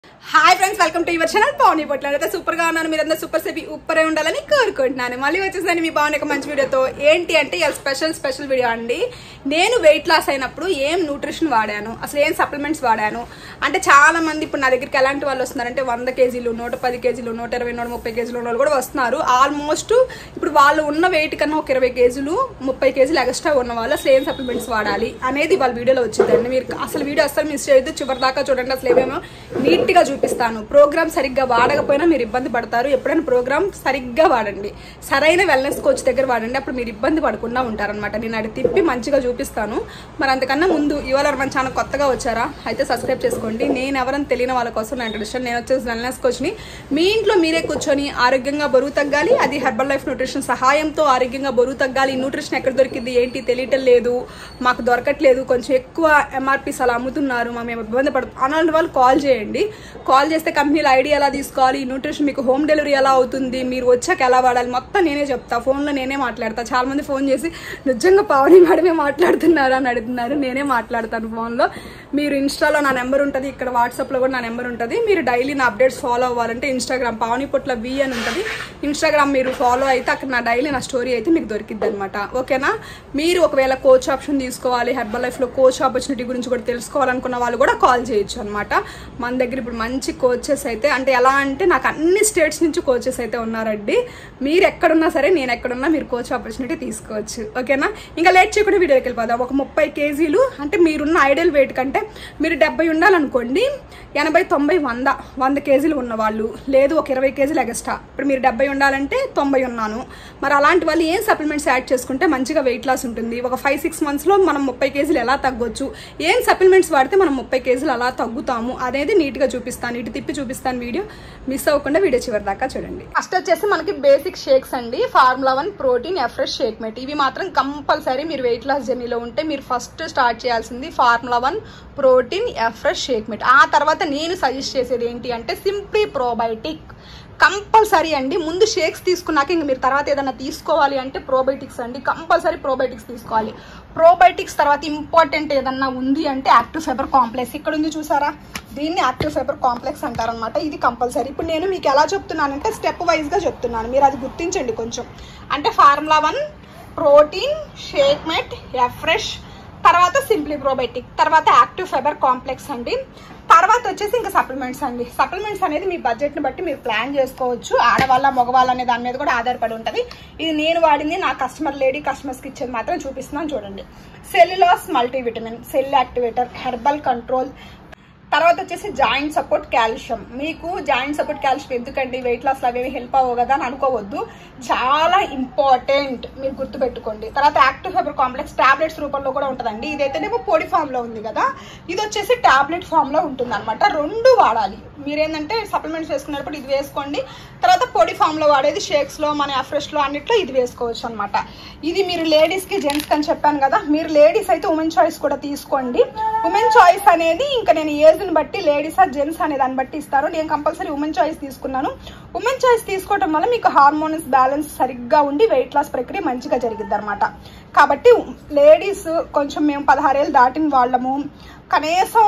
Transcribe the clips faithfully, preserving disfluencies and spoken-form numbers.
Hi friends, welcome to your channel Pavani Potla. అయితే super గా ఉన్నాను, మీరందరూ సూపర్ సేపీ ఉప్పరే ఉండాలని కోరుకుంటున్నాను. మళ్ళీ వచ్చేసరికి మీ పవన్ ఒక మంచి వీడియోతో. ఏంటి అంటే ఇలా స్పెషల్ స్పెషల్ వీడియో అండి. నేను వెయిట్ లాస్ అయినప్పుడు ఏం న్యూట్రిషన్ వాడాను, అసలు ఏం సప్లిమెంట్స్ వాడాను అంటే చాలా మంది ఇప్పుడు నా దగ్గరికి ఎలాంటి వాళ్ళు వస్తున్నారంటే వంద కేజీలు నూట పది కేజీలు నూట ఇరవై నూట ముప్పై కేజీలు ఉన్న వాళ్ళు కూడా వస్తున్నారు. ఆల్మోస్ట్ ఇప్పుడు వాళ్ళు ఉన్న వెయిట్ కన్నా ఒక ఇరవై కేజీలు ముప్పై కేజీలు ఎక్స్ట్రా ఉన్న వాళ్ళు అసలు ఏం సప్లిమెంట్స్ వాడాలి అనేది వాళ్ళ వీడియోలో వచ్చిందండి. మీరు అసలు వీడియో అసలు మిస్ చేయొద్దు, చివరి దాకా చూడండి. అసలు ఏమేమో నీట్ గా చూపిస్తాను. ప్రోగ్రామ్ సరిగ్గా వాడకపోయినా మీరు ఇబ్బంది పడతారు. ఎప్పుడైనా ప్రోగ్రామ్ సరిగ్గా వాడండి, సరైన వెల్నెస్ కోచ్ దగ్గర వాడండి, అప్పుడు మీరు ఇబ్బంది పడకుండా ఉంటారనమాట. నేను అది తిప్పి మంచిగా చూపిస్తాను. మరి అంతకన్నా ముందు ఇవాళ మన ఛానల్ కొత్తగా వచ్చారా అయితే సబ్స్క్రైబ్ చేసుకోండి. నేను ఎవరైనా తెలియని వాళ్ళ కోసం నా ఇంట్రడక్షన్. నేను వచ్చేసి వెల్నెస్ కోచ్ని. మీ ఇంట్లో మీరే కూర్చొని ఆరోగ్యంగా బరువు తగ్గాలి, అది హెర్బల్ లైఫ్ న్యూట్రిషన్ సహాయంతో ఆరోగ్యంగా బరువు తగ్గాలి. న్యూట్రిషన్ ఎక్కడ దొరికింది ఏంటి తెలియటం లేదు, మాకు దొరకట్లేదు, కొంచెం ఎక్కువ ఎంఆర్పీస్ అలా అమ్ముతున్నారు, మా మేము ఇబ్బంది పడుతుంది అలాంటి వాళ్ళు కాల్ చేయండి. కాల్ చేస్తే కంపెనీల ఐడి ఎలా తీసుకోవాలి, న్యూట్రిషన్ మీకు హోమ్ డెలివరీ ఎలా అవుతుంది, మీరు వచ్చాక ఎలా వాడాలి మొత్తం నేనే చెప్తా. ఫోన్లో నేనే మాట్లాడతా. చాలా మంది ఫోన్ చేసి నిజంగా పవని మేడమే మాట్లాడుతున్నారా అని అడుగుతున్నారు. నేనే మాట్లాడతాను ఫోన్లో. మీరు ఇన్స్టాలో నా నెంబర్ ఉంటుంది, ఇక్కడ వాట్సాప్లో కూడా నా నెంబర్ ఉంటుంది. మీరు డైలీ నా అప్డేట్స్ ఫాలో అవ్వాలంటే ఇన్స్టాగ్రామ్ పవని పొట్ల వి అని ఉంటుంది. ఇన్స్టాగ్రామ్ మీరు ఫాలో అయితే అక్కడ నా డైలీ నా స్టోరీ అయితే మీకు దొరికిద్ది అనమాట. ఓకేనా? మీరు ఒకవేళ కోచ్ ఆప్షన్ తీసుకోవాలి, హెర్బల్ లైఫ్లో కోచ్ ఆపర్చునిటీ గురించి కూడా తెలుసుకోవాలనుకున్న వాళ్ళు కూడా కాల్ చేయొచ్చు అనమాట. మన దగ్గర ఇప్పుడు మంచి కోచెస్ అయితే అంటే ఎలా అంటే నాకు అన్ని స్టేట్స్ నుంచి కోచెస్ అయితే ఉన్నారండి. మీరు ఎక్కడున్నా సరే నేను ఎక్కడున్నా మీరు కోచ్ ఆపర్చునిటీ తీసుకోవచ్చు. ఓకేనా? ఇంకా లేట్ చేయకుండా వీడియోకి వెళ్ళిపోదాం. ఒక ముప్పై కేజీలు అంటే మీరున్న ఐడియల్ వెయిట్ కంటే మీరు డెబ్బై ఉండాలనుకోండి, ఎనభై తొంభై వంద వంద కేజీలు ఉన్నవాళ్ళు, లేదు ఒక ఇరవై కేజీలు ఎగస్ట్రా. ఇప్పుడు మీరు డెబ్బై ఉండాలంటే తొంభై ఉన్నాను. మరి అలాంటి వాళ్ళు ఏం సప్లిమెంట్స్ యాడ్ చేసుకుంటే మంచిగా వెయిట్ లాస్ ఉంటుంది, ఒక ఫైవ్ సిక్స్ మంత్స్లో మనం ముప్పై కేజీలు ఎలా తగ్గొచ్చు, ఏం సప్లిమెంట్స్ వాడితే మనం ముప్పై కేజీలు అలా తగ్గుతాము అనేది నీట్గా చూపిస్తాను. ఇటు తిప్పి చూపిస్తాను. వీడియో మిస్ అవ్వకుండా వీడియో చివరి దాకా చూడండి. ఫస్ట్ వచ్చేసి మనకి బేసిక్ షేక్స్ అండి. Formula one protein afresh shake mate. ఇవి మాత్రం కంపల్సరీ మీరు వెయిట్ లాస్ జర్నీలో ఉంటే మీరు ఫస్ట్ స్టార్ట్ చేయాల్సింది formula one protein afresh shake mate. ఆ తర్వాత నేను సజెస్ట్ చేసేది ఏంటి అంటే సింప్లీ ప్రోబయోటిక్ కంపల్సరీ అండి. ముందు షేక్స్ తీసుకున్నాక ఇంక మీరు తర్వాత ఏదైనా తీసుకోవాలి అంటే ప్రోబయోటిక్స్ అండి. కంపల్సరీ ప్రోబయోటిక్స్ తీసుకోవాలి. ప్రోబయోటిక్స్ తర్వాత ఇంపార్టెంట్ ఏదన్నా ఉంది అంటే యాక్టివ్ ఫైబర్ కాంప్లెక్స్. ఇక్కడ ఉంది చూసారా, దీన్ని యాక్టివ్ ఫైబర్ కాంప్లెక్స్ అంటారనమాట. ఇది కంపల్సరీ. ఇప్పుడు నేను మీకు ఎలా చెప్తున్నానంటే స్టెప్ వైజ్గా చెప్తున్నాను, మీరు అది గుర్తించండి కొంచెం. అంటే formula one protein shake mate afresh, తర్వాత సింప్లీ ప్రోబయోటిక్, తర్వాత యాక్టివ్ ఫైబర్ కాంప్లెక్స్ అండి. తర్వాత వచ్చేసి ఇంకా సప్లిమెంట్స్ అండి. సప్లిమెంట్స్ అనేది మీ బడ్జెట్ని బట్టి మీరు ప్లాన్ చేసుకోవచ్చు. ఆడవాళ్ళ మగవాళ్ళ అనే దాని మీద కూడా ఆధారపడి ఉంటుంది. ఇది నేను వాడింది నా కస్టమర్ లేడీ కస్టమర్స్కి ఇచ్చేది మాత్రం చూపిస్తున్నాను చూడండి. Cell u loss multivitamin, cell activator, herbal control, తర్వాత వచ్చేసి జాయింట్ సపోర్ట్ కాల్షియం. మీకు జాయింట్ సపోర్ట్ కాల్షియం ఎందుకండి, వెయిట్ లాస్ అవేమి హెల్ప్ అవ్వవు కదా అని అనుకోవద్దు, చాలా ఇంపార్టెంట్, మీరు గుర్తుపెట్టుకోండి. తర్వాత యాక్టివ్ ఫైబర్ కాంప్లెక్స్ టాబ్లెట్స్ రూపంలో కూడా ఉంటుందండి. ఇదైతేనేమో పొడి ఫామ్ లో ఉంది కదా, ఇది వచ్చేసి టాబ్లెట్ ఫామ్ లో ఉంటుంది అనమాట. రెండు వాడాలి. మీరేంటంటే సప్లిమెంట్స్ వేసుకున్నప్పుడు ఇది వేసుకోండి, తర్వాత పొడి ఫామ్ లో వాడేది షేక్స్ లో మన ఫ్రెష్ లో అన్నిట్లో ఇది వేసుకోవచ్చు అనమాట. ఇది మీరు లేడీస్ కి జెంట్స్ కి అని చెప్పాను కదా, మీరు లేడీస్ అయితే ఉమెన్ చాయిస్ కూడా తీసుకోండి. ఉమెన్ చాయిస్ అనేది ఇంకా నేను ఏజ్ బట్టి లేడీస్ ఆ జెంట్స్ అనే దాన్ని బట్టి ఇస్తారు. నేను కంపల్సరీ ఉమెన్ చాయిస్ తీసుకున్నాను. ఉమెన్ చాయిస్ తీసుకోవడం వల్ల మీకు హార్మోన్స్ బ్యాలెన్స్ సరిగ్గా ఉండి వెయిట్ లాస్ ప్రక్రియ మంచిగా జరిగిద్ది అనమాట. కాబట్టి లేడీస్ కొంచెం మేము పదహారేళ్ళు దాటిన వాళ్ళము, కనీసం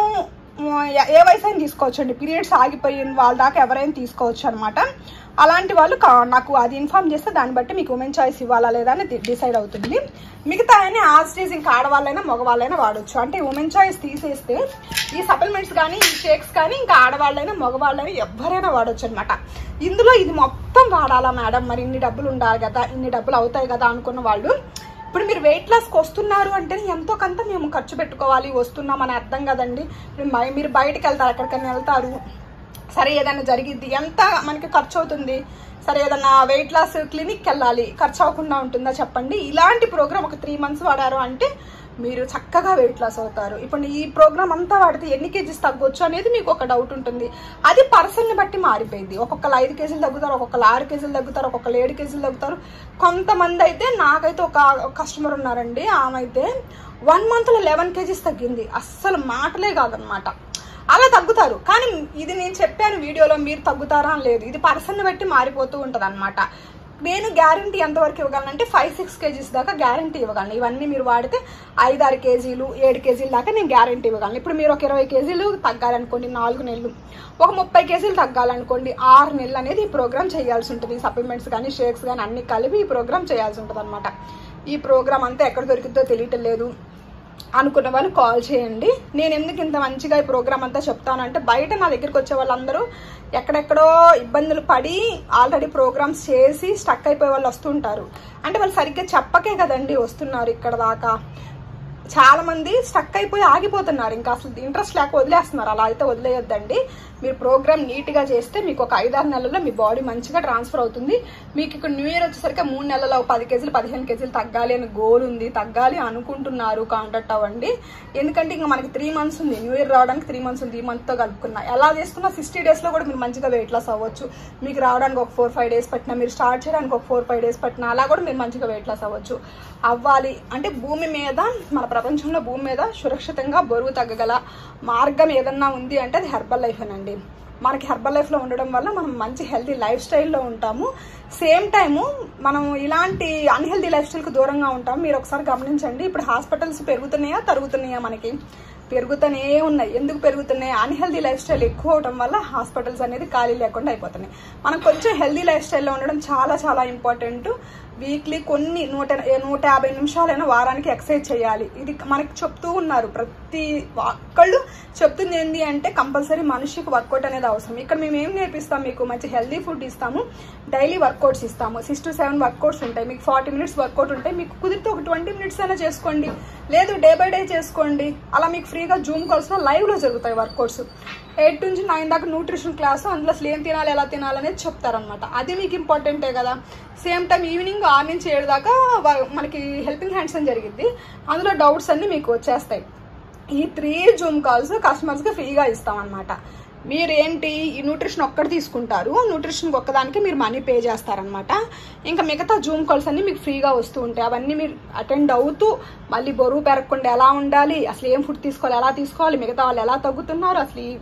ఏ వయసు అయినా తీసుకోవచ్చు అండి. పీరియడ్స్ ఆగిపోయిన వాళ్ళ దాకా ఎవరైనా తీసుకోవచ్చు అనమాట. అలాంటి వాళ్ళు నాకు అది ఇన్ఫార్మ్ చేస్తే దాన్ని బట్టి మీకు ఉమెన్ చాయిస్ ఇవ్వాలా లేదా అని డిసైడ్ అవుతుంది. మిగతా అని ఆ స్టేజ్ ఇంకా ఆడవాళ్ళైనా మగవాళ్ళైనా వాడచ్చు. అంటే ఉమెన్ చాయిస్ తీసేస్తే ఈ సప్లిమెంట్స్ కానీ ఈ షేక్స్ కానీ ఇంకా ఆడవాళ్ళైనా మగవాళ్ళైనా ఎవరైనా వాడచ్చు అనమాట. ఇందులో ఇది మొత్తం వాడాలా మేడం, మరి ఇన్ని డబ్బులు ఉండాలి కదా, ఇన్ని డబ్బులు అవుతాయి కదా అనుకున్న వాళ్ళు, ఇప్పుడు మీరు వెయిట్ లాస్కి వస్తున్నారు అంటే ఎంతో కొంత మేము ఖర్చు పెట్టుకోవాలి, వస్తున్నాం అని అర్థం కదండి. మీరు బయటకు వెళ్తారు, ఎక్కడికైనా వెళ్తారు, సరే ఏదైనా జరిగిద్ది, ఎంత మనకి ఖర్చు అవుతుంది, సరే ఏదన్నా వెయిట్ లాస్ క్లినిక్కి వెళ్ళాలి, ఖర్చు అవ్వకుండా ఉంటుందా చెప్పండి. ఇలాంటి ప్రోగ్రామ్ ఒక త్రీ మంత్స్ వాడారు అంటే మీరు చక్కగా వెయిట్ లాస్ అవుతారు. ఇప్పుడు ఈ ప్రోగ్రామ్ అంతా వాడితే ఎన్ని కేజీస్ తగ్గొచ్చు అనేది మీకు ఒక డౌట్ ఉంటుంది. అది పర్సన్ని బట్టి మారిపోయింది. ఒక్కొక్కరు ఐదు కేజీలు తగ్గుతారు, ఒక్కొక్కరు ఆరు కేజీలు తగ్గుతారు, ఒక్కొక్కరు ఏడు కేజీలు తగ్గుతారు. కొంతమంది అయితే నాకైతే ఒక కస్టమర్ ఉన్నారండి, ఆమె అయితే వన్ మంత్లో లెవెన్ కేజీస్ తగ్గింది. అస్సలు మాటలే కాదనమాట. అలా తగ్గుతారు. కానీ ఇది నేను చెప్పాను వీడియోలో, మీరు తగ్గుతారా అని లేదు, ఇది పర్సన్ని బట్టి మారిపోతూ ఉంటుంది అనమాట. నేను గ్యారంటీ ఎంతవరకు ఇవ్వగలను ఫైవ్ సిక్స్ కేజీస్ దాకా గ్యారంటీ ఇవ్వగలను. ఇవన్నీ మీరు వాడితే ఐదు ఆరు కేజీలు ఏడు కేజీల దాకా నేను గ్యారంటీ ఇవ్వగలను. ఇప్పుడు మీరు ఒక ఇరవై కేజీలు తగ్గాలనుకోండి నాలుగు నెలలు, ఒక ముప్పై కేజీలు తగ్గాలనుకోండి ఆరు నెలలు అనేది ఈ ప్రోగ్రామ్ చేయాల్సి ఉంటుంది. సప్లిమెంట్స్ కానీ షేక్స్ కానీ అన్ని కలిపి ఈ ప్రోగ్రామ్ చేయాల్సి ఉంటుంది అనమాట. ఈ ప్రోగ్రామ్ అంతా ఎక్కడ దొరికిద్దో తెలియటం లేదు అనుకున్న వాళ్ళు కాల్ చేయండి. నేను ఎందుకు ఇంత మంచిగా ఈ ప్రోగ్రామ్ అంతా చెప్తానంటే బయట నా దగ్గరికి వచ్చే వాళ్ళందరూ ఎక్కడెక్కడో ఇబ్బందులు పడి ఆల్రెడీ ప్రోగ్రామ్స్ చేసి స్టక్ అయిపోయే వాళ్ళు వస్తుంటారు. అంటే వాళ్ళు సరిగ్గా చెప్పకే కదండి వస్తున్నారు ఇక్కడ దాకా. చాలా మంది స్టక్ అయిపోయి ఆగిపోతున్నారు, ఇంకా అసలు ఇంట్రెస్ట్ లేక వదిలేస్తున్నారు. అలా అయితే వదిలేయొద్దండి. మీరు ప్రోగ్రామ్ నీట్గా చేస్తే మీకు ఒక ఐదారు నెలల్లో మీ బాడీ మంచిగా ట్రాన్స్ఫర్ అవుతుంది. మీకు ఇక్కడ న్యూ ఇయర్ వచ్చేసరికి మూడు నెలల్లో పది కేజీలు పదిహేను కేజీలు తగ్గాలి అని గోల్ ఉంది. తగ్గాలి అనుకుంటున్నారు కాంటాక్ట్ అవ్వండి. ఎందుకంటే ఇంకా మనకి త్రీ మంత్స్ ఉంది, న్యూ ఇయర్ రావడానికి త్రీ మంత్స్ ఉంది. ఈ మంత్తో కలుపుకున్నా ఎలా చేసుకున్నా సిక్స్టీ డేస్లో కూడా మీరు మంచిగా వెయిట్ లాస్ అవ్వచ్చు. మీకు రావడానికి ఒక ఫోర్ ఫైవ్ డేస్ పట్టినా, మీరు స్టార్ట్ చేయడానికి ఒక ఫోర్ ఫైవ్ డేస్ పట్టినా అలా కూడా మీరు మంచిగా వెయిట్ లాస్ అవ్వచ్చు. అవ్వాలి అంటే భూమి మీద, మన ప్రపంచంలో భూమి మీద సురక్షితంగా బరువు తగ్గగల మార్గం ఏదన్నా ఉంది అంటే అది హెర్బల్ లైఫ్ అనండి. మనకి హెర్బల్ లైఫ్లో ఉండడం వల్ల మనం మంచి హెల్తీ లైఫ్ స్టైల్లో ఉంటాము. సేమ్ టైము మనం ఇలాంటి అన్హెల్తీ లైఫ్ స్టైల్కి దూరంగా ఉంటాము. మీరు ఒకసారి గమనించండి, ఇప్పుడు హాస్పిటల్స్ పెరుగుతున్నాయా తరుగుతున్నాయా? మనకి పెరుగుతూనే ఉన్నాయి. ఎందుకు పెరుగుతున్నాయి? అన్హెల్దీ లైఫ్ స్టైల్ ఎక్కువ అవడం వల్ల హాస్పిటల్స్ అనేది ఖాళీ లేకుండా అయిపోతున్నాయి. మనం కొంచెం హెల్దీ లైఫ్ స్టైల్లో ఉండడం చాలా చాలా ఇంపార్టెంట్. వీక్లీ కొన్ని నూట నూట యాభై నిమిషాలైనా వారానికి ఎక్సర్సైజ్ చేయాలి. ఇది మనకి చెప్తూ ఉన్నారు, ప్రతి ఒక్కళ్ళు చెప్తుంది ఏంటి అంటే కంపల్సరీ మనిషికి వర్కౌట్ అనేది అవసరం. ఇక్కడ మేము ఏం నేర్పిస్తాం, మీకు మంచి హెల్దీ ఫుడ్ ఇస్తాము, డైలీ వర్కౌట్స్ ఇస్తాము. సిక్స్ టు సెవెన్ వర్కౌట్స్ ఉంటాయి. మీకు ఫార్టీ మినిట్స్ వర్కౌట్ ఉంటాయి. మీకు కుదిరితే ఒక ట్వంటీ మినిట్స్ అయినా చేసుకోండి, లేదు డే బై డే చేసుకోండి. అలా మీకు ఫ్రీగా జూమ్ కాల్స్లో లైవ్లో జరుగుతాయి వర్కౌట్స్. ఎయిట్ నుంచి నైన్ దాకా న్యూట్రిషన్ క్లాసు, అందులో అసలు ఏం తినాలి ఎలా తినాలి అనేది చెప్తారనమాట. అది మీకు ఇంపార్టెంటే కదా. సేమ్ టైం ఈవినింగ్ ఆరు నుంచి ఏడు దాకా మనకి హెల్పింగ్ హ్యాండ్స్ అని జరిగింది. అందులో డౌట్స్ అన్ని మీకు వచ్చేస్తాయి. ఈ త్రీ జూమ్ కాల్స్ కస్టమర్స్కి ఫ్రీగా ఇస్తామన్నమాట. మీరు ఏంటి ఈ న్యూట్రిషన్ ఒక్కటి తీసుకుంటారు, న్యూట్రిషన్ ఒక్కదానికి మీరు మనీ పే చేస్తారనమాట. ఇంకా మిగతా జూమ్ కాల్స్ అన్ని మీకు ఫ్రీగా వస్తూ ఉంటాయి. అవన్నీ మీరు అటెండ్ అవుతూ మళ్ళీ బరువు పెరగకుండా ఎలా ఉండాలి, అసలు ఏం ఫుడ్ తీసుకోవాలి, ఎలా తీసుకోవాలి, మిగతా వాళ్ళు ఎలా తగ్గుతున్నారు, అసలు ఈ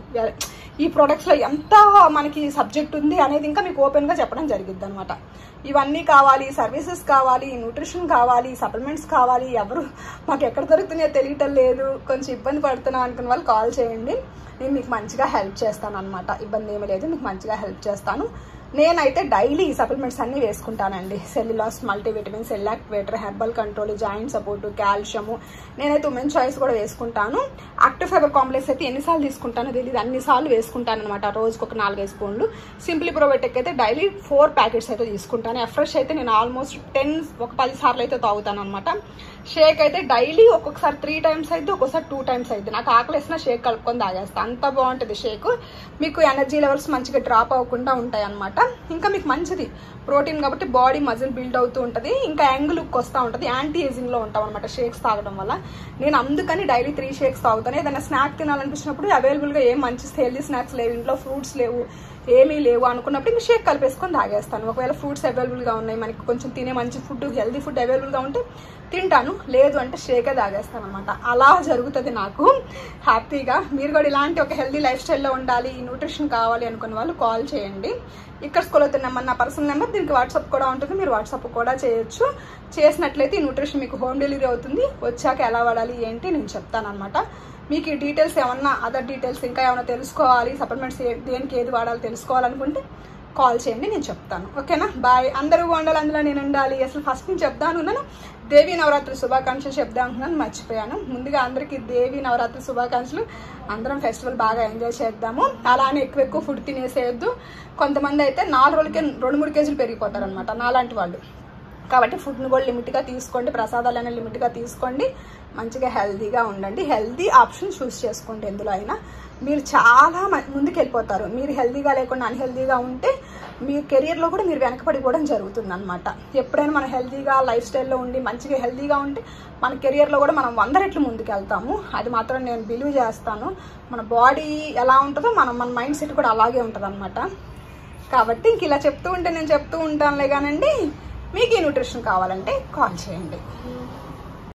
ఈ ప్రొడక్ట్స్లో ఎంత మనకి సబ్జెక్ట్ ఉంది అనేది ఇంకా మీకు ఓపెన్గా చెప్పడం జరిగిద్ది అనమాట. ఇవన్నీ కావాలి, సర్వీసెస్ కావాలి, న్యూట్రిషన్ కావాలి, సప్లిమెంట్స్ కావాలి, ఎవరు మాకు ఎక్కడ దొరుకుతున్నాయో తెలియటం లేదు, కొంచెం ఇబ్బంది పడుతున్నాం అనుకున్న వాళ్ళు కాల్ చేయండి. నేను మీకు మంచిగా హెల్ప్ చేస్తాను అనమాట. ఇబ్బంది ఏమీ లేదు, మీకు మంచిగా హెల్ప్ చేస్తాను. నేనైతే డైలీ ఈ సప్లిమెంట్స్ అన్నీ వేసుకుంటానండి. Cell u loss, multivitamin, cell activator, herbal control, joint support, calcium. నేనైతే ఉమెన్ చాయిస్ కూడా వేసుకుంటాను. యాక్టివ్ ఫైబర్ కాంప్లెక్స్ అయితే ఎన్నిసార్లు తీసుకుంటానో తెలియదు, అన్నిసార్లు వేసుకుంటాను అనమాట. రోజుకి ఒక నాలుగైదు స్పూన్లు. సింప్లీ ప్రోబయోటిక్ అయితే డైలీ ఫోర్ ప్యాకెట్స్ అయితే తీసుకుంటాను. ఎఫ్రెష్ అయితే నేను ఆల్మోస్ట్ టెన్ ఒక పది సార్లు అయితే తాగుతాను అనమాట. షేక్ అయితే డైలీ ఒక్కొక్కసారి త్రీ టైమ్స్ అయితే, ఒక్కొక్కసారి టూ టైమ్స్ అయితే. నాకు ఆకలి వేసిన షేక్ కలుపుకొని తాగేస్తాను. అంత బాగుంటుంది షేక్. మీకు ఎనర్జీ లెవెల్స్ మంచిగా డ్రాప్ అవ్వకుండా ఉంటాయి అనమాట. ఇంకా మీకు మంచిది ప్రోటీన్ కాబట్టి బాడీ మజిల్ బిల్డ్ అవుతూ ఉంటుంది. ఇంకా యంగ్ లుక్ వస్తూ ఉంటుంది. యాంటీ ఏజింగ్లో ఉంటాం అనమాట షేక్స్ తాగడం వల్ల. నేను అందుకని డైలీ త్రీ షేక్స్ తాగుతాను. ఏదైనా స్నాక్ తినాలనిపించినప్పుడు అవైలబుల్గా ఏం మంచి హెల్దీ స్నాక్స్ లేవు, ఇంట్లో ఫ్రూట్స్ లేవు, ఏమీ లేవు అనుకున్నప్పుడు ఇంకా షేక్ కలిపేసుకొని తాగేస్తాను. ఒకవేళ ఫ్రూట్స్ అవైలబుల్గా ఉన్నాయి, మనకి కొంచెం తినే మంచి ఫుడ్ హెల్దీ ఫుడ్ అవైలబుల్గా ఉంటే తింటాను, లేదు అంటే షేకే తాగేస్తాను అనమాట. అలా జరుగుతుంది నాకు హ్యాపీగా. మీరు కూడా ఇలాంటి ఒక హెల్దీ లైఫ్ స్టైల్లో ఉండాలి, ఈ న్యూట్రిషన్ కావాలి అనుకున్న వాళ్ళు కాల్ చేయండి. ఇక్కడ స్కూల్ అవుతున్నమ్మా నా పర్సనల్ నెంబర్, దీనికి వాట్సాప్ కూడా ఉంటుంది, మీరు వాట్సాప్ కూడా చేయొచ్చు. చేసినట్లయితే ఈ న్యూట్రిషన్ మీకు హోమ్ డెలివరీ అవుతుంది. వచ్చాక ఎలా వాడాలి ఏంటి నేను చెప్తాను అనమాట. మీకు ఈ డీటెయిల్స్ ఏమన్నా అదర్ డీటెయిల్స్ ఇంకా ఏమైనా తెలుసుకోవాలి, సప్లిమెంట్స్ దేనికి ఏది వాడాలి తెలుసుకోవాలనుకుంటే కాల్ చేయండి, నేను చెప్తాను. ఓకేనా? బాయ్. అందరూ బాగుండాలి, అందులో నేను ఉండాలి. అసలు ఫస్ట్ నేను చెప్తాను ఉన్నాను దేవీ నవరాత్రి శుభాకాంక్షలు చెప్దాం అనుకున్నాను, మర్చిపోయాను. ముందుగా అందరికీ దేవీ నవరాత్రి శుభాకాంక్షలు. అందరం ఫెస్టివల్ బాగా ఎంజాయ్ చేద్దాము. అలానే ఎక్కువ ఎక్కువ ఫుడ్ తినేసేయద్దు. కొంతమంది అయితే నాలుగు రోజులకే రెండు మూడు కేజీలు పెరిగిపోతారు అనమాట, నాలాంటి వాళ్ళు. కాబట్టి ఫుడ్ని కూడా లిమిట్గా తీసుకోండి, ప్రసాదాలైనా లిమిట్గా తీసుకోండి, మంచిగా హెల్తీగా ఉండండి. హెల్తీ ఆప్షన్ చూస్ చేసుకోండి. ఎందులో అయినా మీరు చాలా ముందుకు వెళ్ళిపోతారు. మీరు హెల్తీగా లేకుండా అన్హెల్తీగా ఉంటే మీ కెరియర్లో కూడా మీరు వెనకపడిపోవడం జరుగుతుంది అనమాట. ఎప్పుడైనా మనం హెల్తీగా లైఫ్ స్టైల్లో ఉండి మంచిగా హెల్తీగా ఉంటే మన కెరియర్లో కూడా మనం వంద రెట్లు ముందుకు వెళ్తాము. అది మాత్రం నేను బిలీవ్ చేస్తాను. మన బాడీ ఎలా ఉంటుందో మనం మన మైండ్ సెట్ కూడా అలాగే ఉంటుంది అనమాట. కాబట్టి ఇంక ఇలా చెప్తూ ఉంటే నేను చెప్తూ ఉంటానులే కానండి. మీకు ఈ న్యూట్రిషన్ కావాలంటే కాల్ చేయండి.